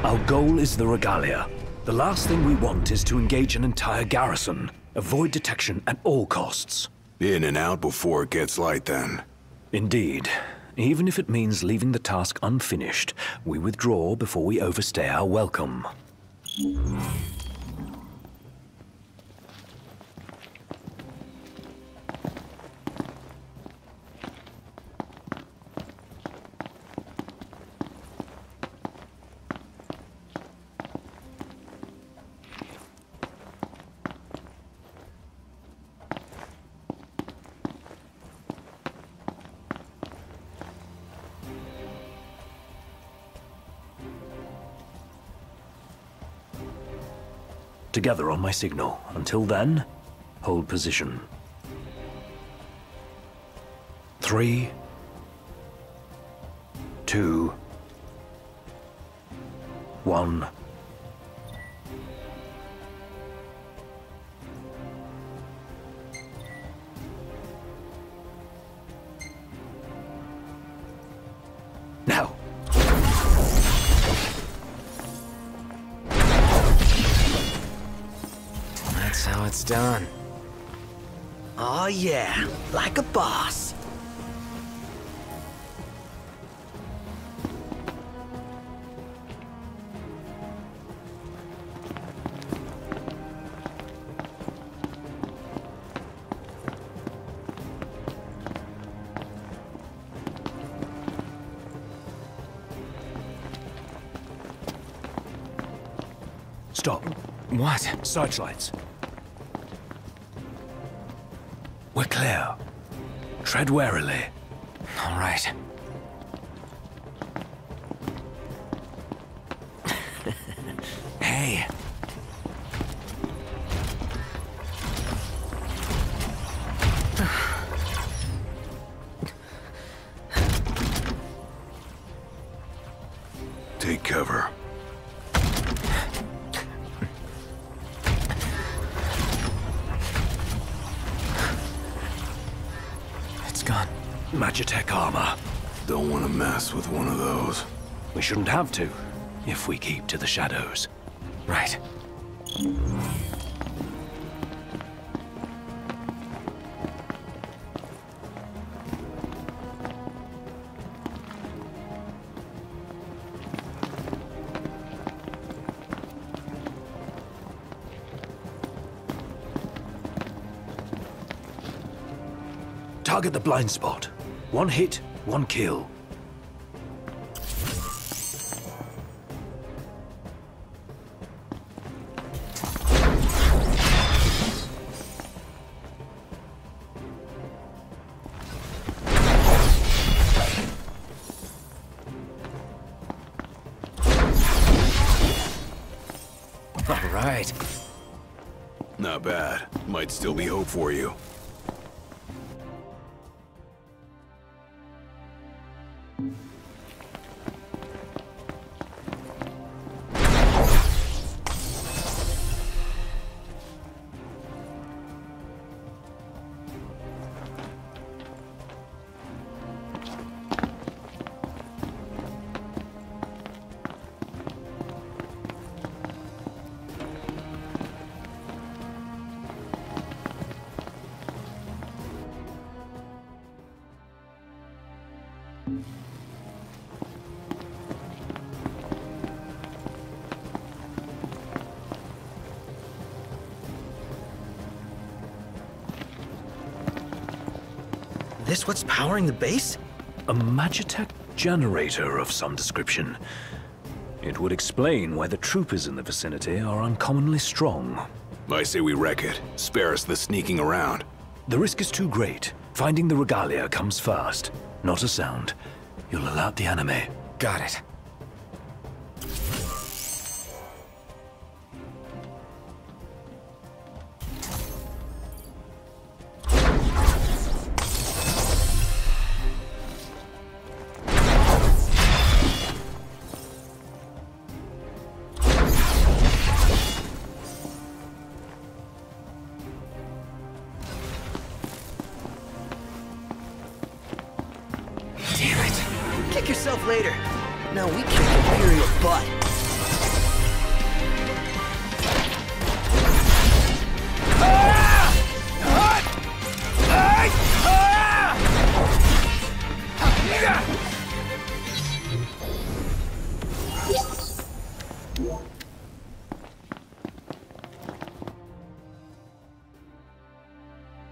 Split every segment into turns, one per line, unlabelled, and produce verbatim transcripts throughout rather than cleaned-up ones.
Our goal is the Regalia. The last thing we want is to engage an entire garrison. Avoid detection at all costs.
In and out before it gets light, then.
Indeed. Even if it means leaving the task unfinished, we withdraw before we overstay our welcome. Together on my signal. Until then, hold position. Three, two, one. Now.
That's how it's done.
Oh yeah, like a boss.
Stop.
What?
Searchlights. We're clear. Tread warily.
All right. Hey.
Take cover.
Gone.
Magitech armor.
Don't want to mess with one of those.
We shouldn't have to, if we keep to the shadows.
Right.
Target the blind spot. One hit, one kill.
All right.
Not bad. Might still be hope for you.
This what's powering the base?
A Magitech generator of some description. It would explain why the troopers in the vicinity are uncommonly strong.
I say we wreck it. Spare us the sneaking around.
The risk is too great. Finding the Regalia comes first. Not a sound. You'll alert the enemy.
Got it.
Kick yourself later. No, we kick Imperial butt.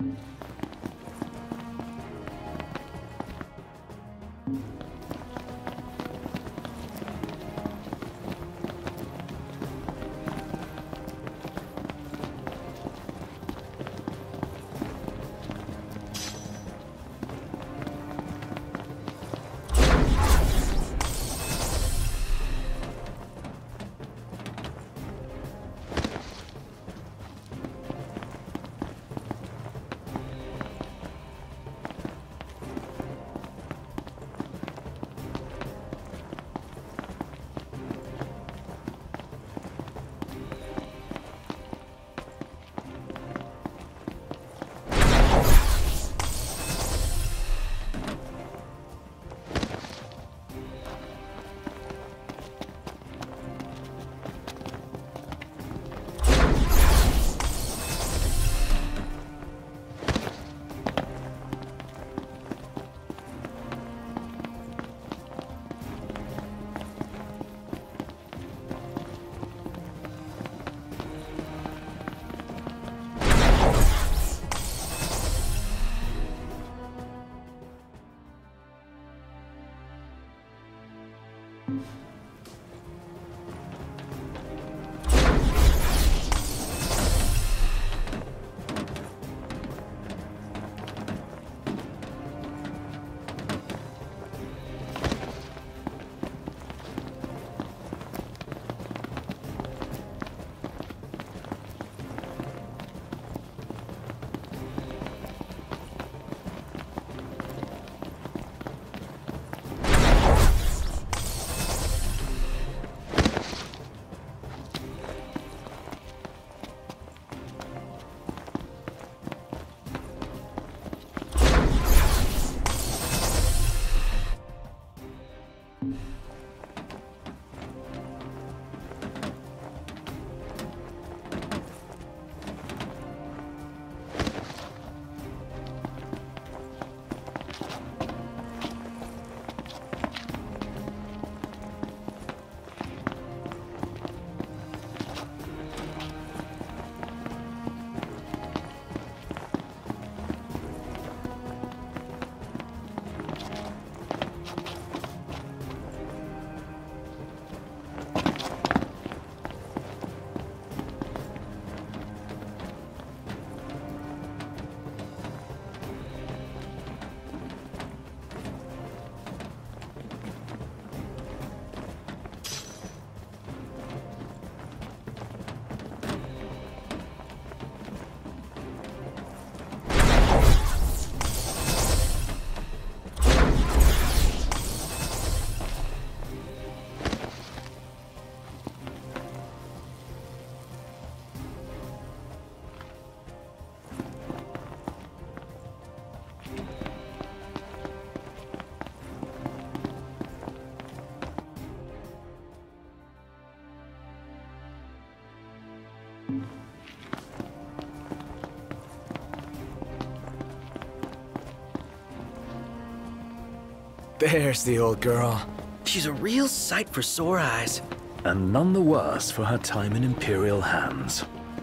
There's the old girl.
She's a real sight for sore eyes.
And none the worse for her time in Imperial hands.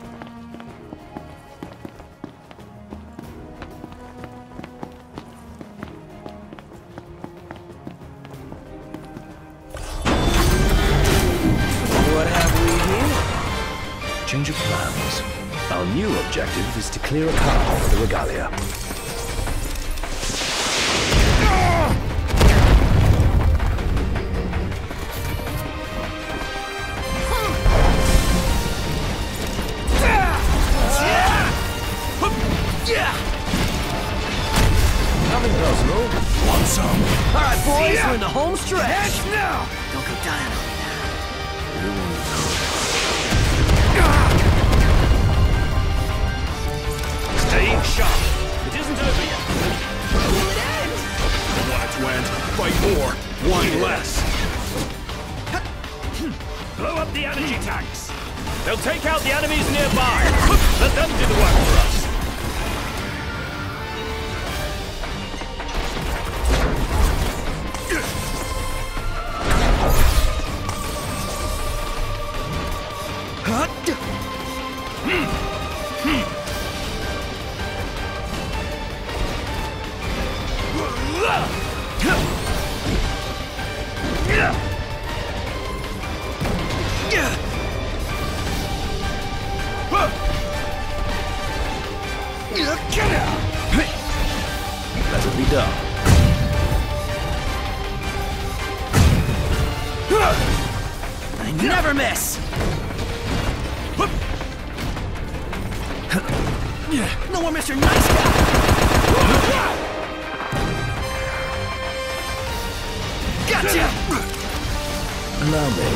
What have we here?
Change of plans. Our new objective is to clear a path for the Regalia.
Nothing personal.
Want some?
All right, boys,
Yeah.
we're in the home stretch.
Heads now!
Don't go dying on me
Staying sharp. It isn't over yet. What went? Fight more. One less. Blow up the energy tanks. They'll take out the enemies nearby. Let them do the work for us. done.
I never miss! No more Mister Nice Guy! Gotcha!
Allow me.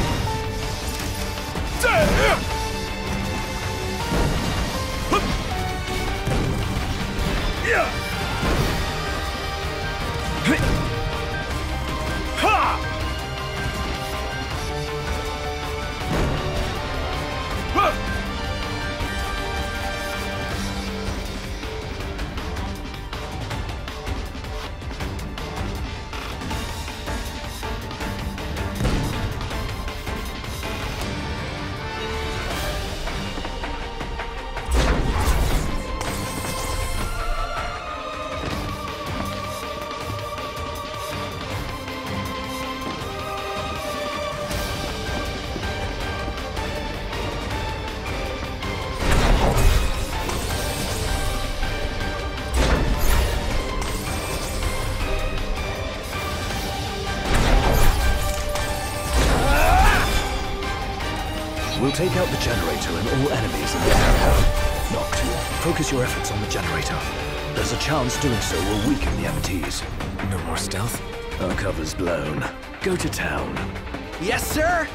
We'll take out the generator and all enemies in the area. Noct, focus your efforts on the generator. There's a chance doing so will weaken the M Ts.
No more stealth?
Our cover's blown. Go to town.
Yes, sir!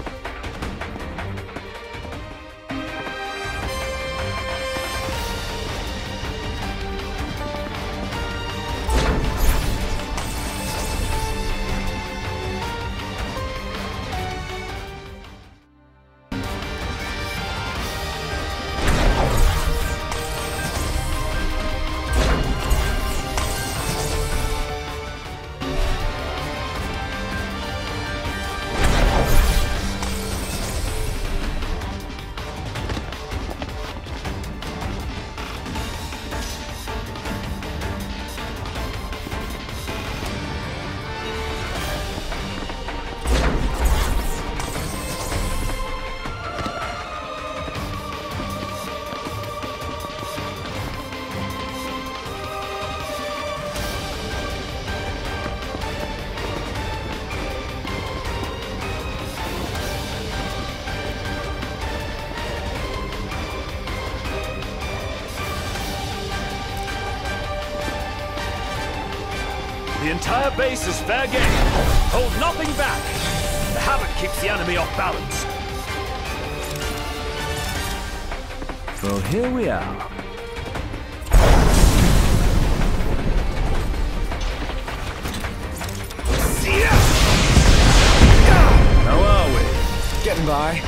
The entire base is fair game. Hold nothing back. The Havoc keeps the enemy off balance.
Well, here we are.
How are we?
Getting by.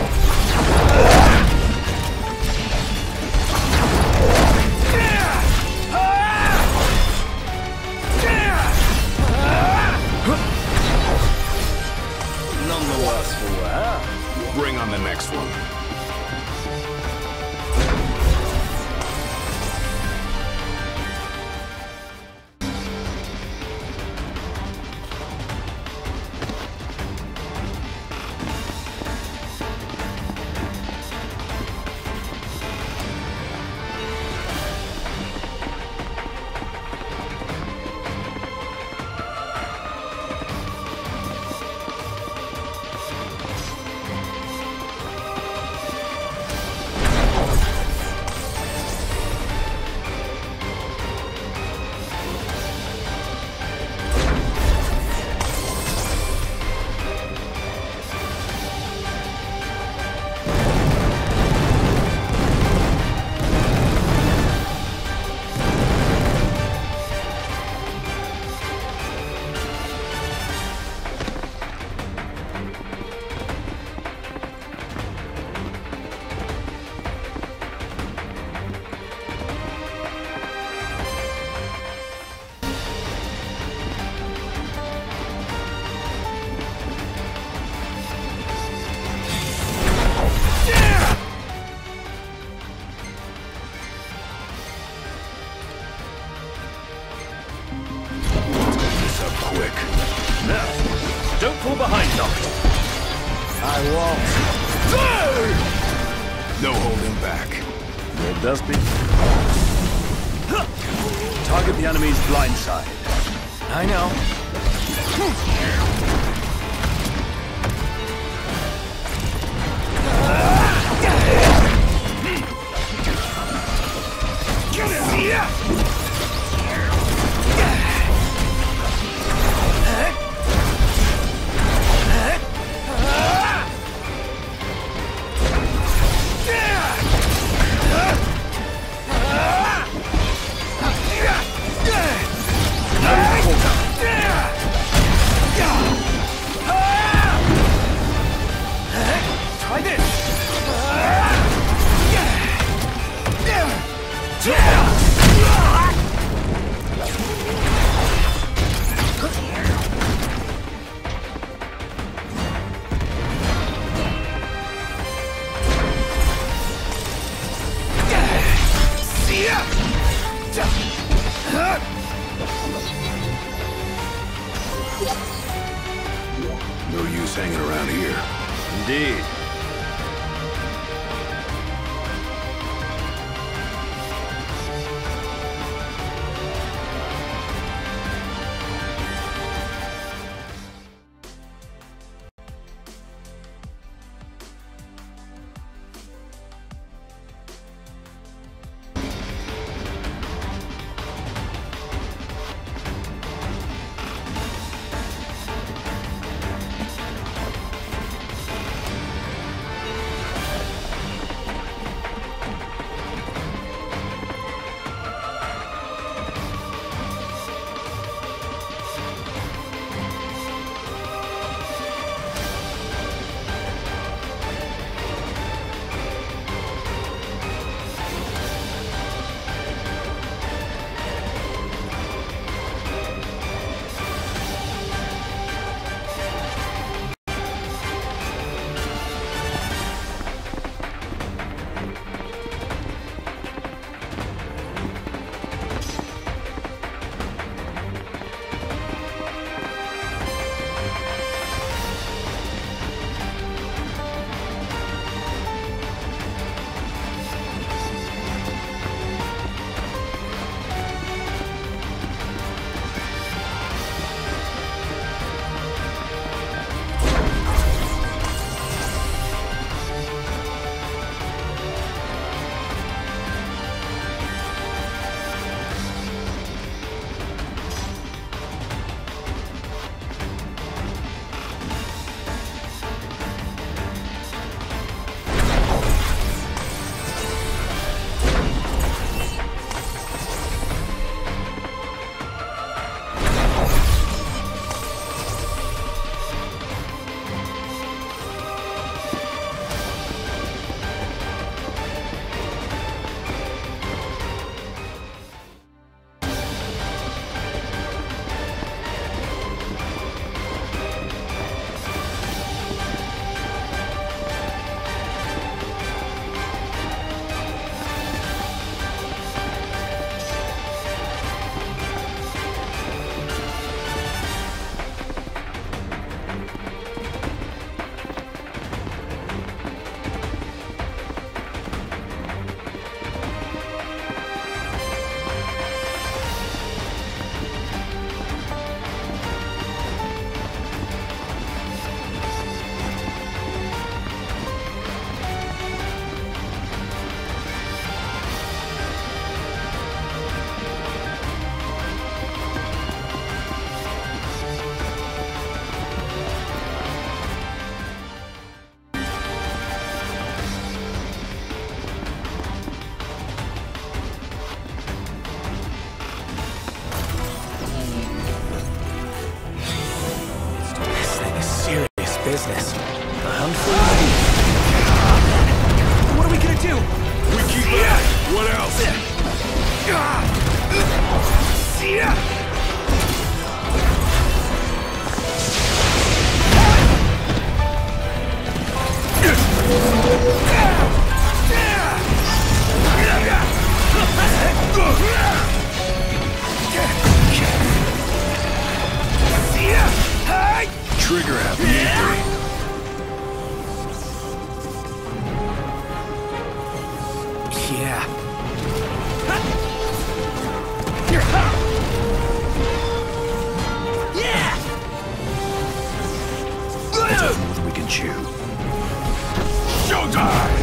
None the worse for wear.
Bring on the next one.
Quick. Now, don't fall behind, Noct.
I won't.
No holding back.
It does be. Target the enemy's blind side.
I know.
Try this!
No use hanging around here. Indeed.
Business.
A handful of these. What are we gonna do?
We keep it up. What else? Trigger happy.
Yeah. Yeah!
Let's have more than we can chew.
Showtime!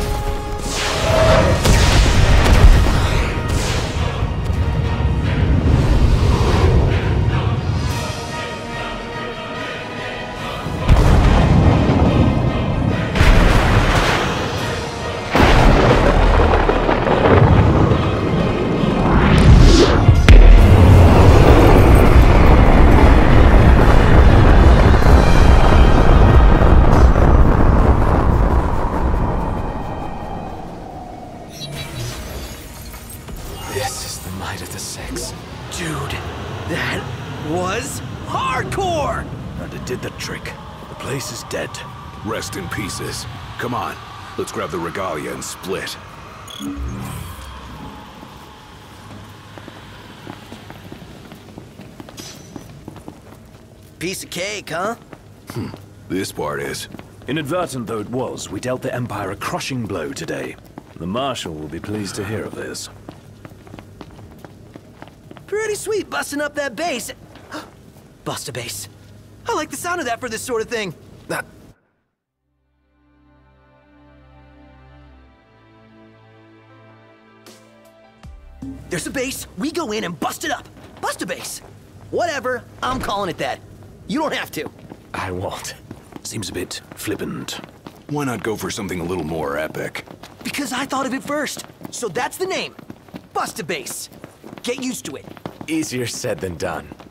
This is the might of the Six.
Dude, that was hardcore!
And it did the trick. The place is dead.
Rest in pieces. Come on, let's grab the regalia and split.
Piece of cake, huh?
This part is.
Inadvertent though it was, we dealt the Empire a crushing blow today. The Marshal will be pleased to hear of this.
Pretty sweet busting up that base. Bust a base. I like the sound of that for this sort of thing.
Ah,
There's a base, we go in and bust it up. Bust a base. Whatever, I'm calling it that. You don't have to.
I won't. Seems a bit flippant.
Why not go for something a little more epic?
Because I thought of it first. So that's the name. Bust a base. Get used to it.
easier said than done.